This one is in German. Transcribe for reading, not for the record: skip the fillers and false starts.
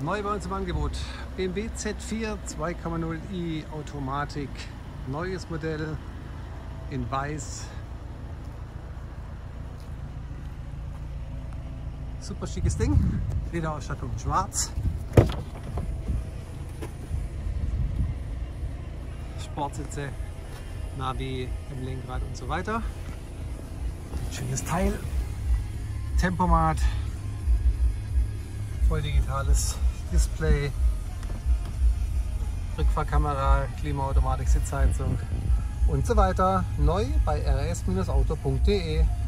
Neu bei uns im Angebot BMW Z4 2,0i Automatik, neues Modell in weiß. Super schickes Ding, Lederausstattung in schwarz. Sportsitze, Navi im Lenkrad und so weiter. Schönes Teil, Tempomat, voll digitales Display, Rückfahrkamera, Klimaautomatik, Sitzheizung und so weiter. Neu bei rs-auto.de.